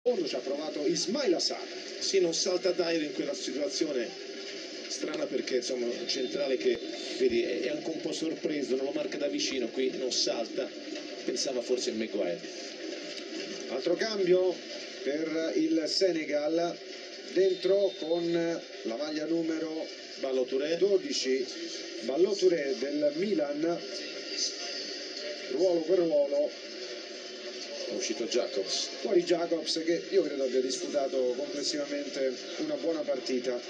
Ci ha provato Ismail Assar. Sì, non salta Dyer in quella situazione strana, perché insomma un centrale che vedi è anche un po' sorpreso, non lo marca da vicino, qui non salta, pensava forse a Maguire. Altro cambio per il Senegal, dentro con la maglia numero Ballo Touré 12 Ballo Touré del Milan, ruolo per ruolo. È uscito Jacobs. Fuori Jacobs, che io credo abbia disputato complessivamente una buona partita.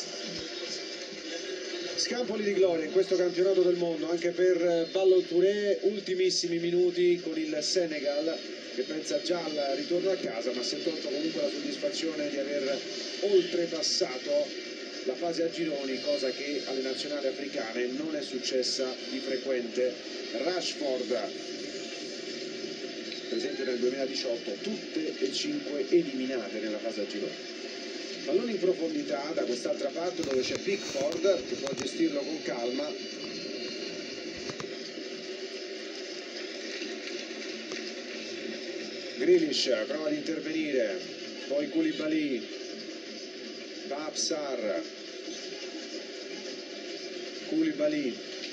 Scampoli di gloria in questo campionato del mondo anche per Ballo Touré, ultimissimi minuti con il Senegal che pensa già al ritorno a casa, ma si è tolto comunque la soddisfazione di aver oltrepassato la fase a gironi, cosa che alle nazionali africane non è successa di frequente. Rashford, presente nel 2018, tutte e 5 eliminate nella fase a gironi. Pallone in profondità da quest'altra parte dove c'è Pickford che può gestirlo con calma. Grealish prova ad intervenire, poi Koulibaly, Babsar, Koulibaly,